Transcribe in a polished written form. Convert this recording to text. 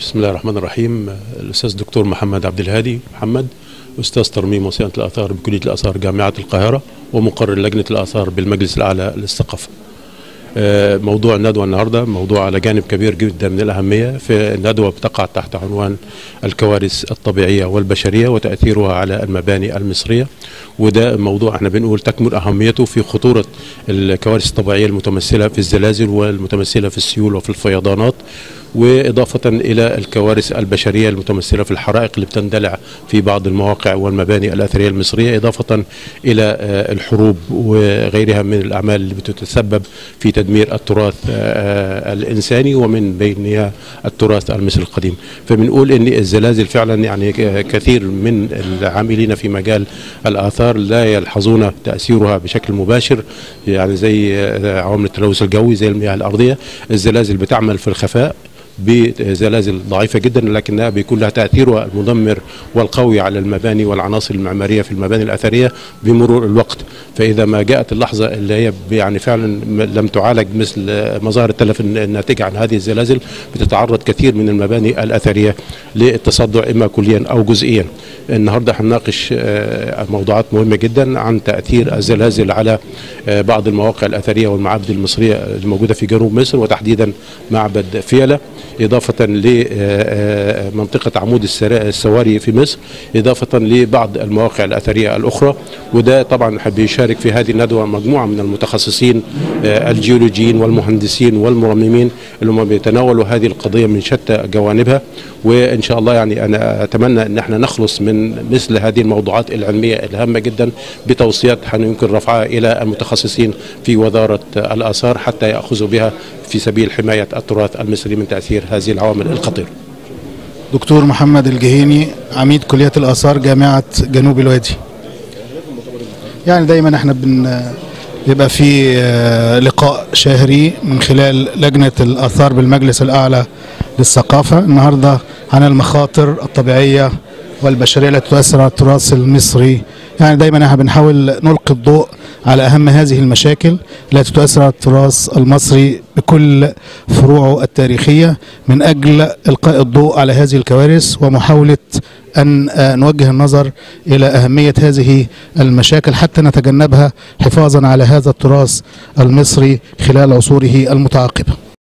بسم الله الرحمن الرحيم. الأستاذ دكتور محمد عبد الهادي محمد، أستاذ ترميم وصيانة الآثار بكلية الآثار جامعة القاهرة، ومقرر لجنة الآثار بالمجلس الأعلى للثقافة. موضوع الندوة النهاردة موضوع على جانب كبير جدا من الأهمية. في الندوة بتقع تحت عنوان الكوارث الطبيعية والبشرية وتأثيرها على المباني المصرية، وده موضوع احنا بنقول تكمن أهميته في خطورة الكوارث الطبيعية المتمثلة في الزلازل والمتمثلة في السيول وفي الفيضانات، وإضافة إلى الكوارث البشرية المتمثلة في الحرائق اللي بتندلع في بعض المواقع والمباني الأثرية المصرية، إضافة إلى الحروب وغيرها من الأعمال اللي بتتسبب في تدمير التراث الإنساني ومن بينها التراث المصري القديم. فبنقول إن الزلازل فعلا يعني كثير من العاملين في مجال الآثار لا يلحظون تأثيرها بشكل مباشر، يعني زي عوامل التلوث الجوي زي المياه الأرضية. الزلازل بتعمل في الخفاء بزلازل ضعيفة جدا، لكنها بيكون لها تأثيرها المدمر والقوي على المباني والعناصر المعمارية في المباني الأثرية بمرور الوقت. فإذا ما جاءت اللحظة اللي هي يعني فعلا لم تعالج مثل مظاهر التلف الناتجة عن هذه الزلازل، بتتعرض كثير من المباني الأثرية للتصدع إما كليا أو جزئيا. النهارده هنناقش موضوعات مهمة جدا عن تأثير الزلازل على بعض المواقع الأثرية والمعابد المصرية الموجودة في جنوب مصر، وتحديدا معبد فيلة، إضافة لمنطقة عمود السواري في مصر، إضافة لبعض المواقع الأثرية الأخرى. وده طبعا بيشارك في هذه الندوة مجموعة من المتخصصين الجيولوجيين والمهندسين والمرممين اللي هم بيتناولوا هذه القضية من شتى جوانبها. وإن شاء الله يعني أنا أتمنى أن احنا نخلص من مثل هذه الموضوعات العلمية الهامة جدا بتوصيات يمكن رفعها إلى المتخصصين في وزارة الآثار حتى يأخذوا بها في سبيل حماية التراث المصري من تأثير هذه العوامل الخطيرة. دكتور محمد الجهيني، عميد كلية الآثار جامعة جنوب الوادي. يعني دايما احنا بيبقى في لقاء شهري من خلال لجنة الآثار بالمجلس الأعلى للثقافة. النهاردة عن المخاطر الطبيعية والبشرية التي تؤثر على التراث المصري. يعني دايما احنا بنحاول نلقي الضوء على أهم هذه المشاكل التي تؤثر على التراث المصري بكل فروعه التاريخية، من أجل إلقاء الضوء على هذه الكوارث ومحاولة أن نوجه النظر إلى أهمية هذه المشاكل حتى نتجنبها حفاظا على هذا التراث المصري خلال عصوره المتعاقبة.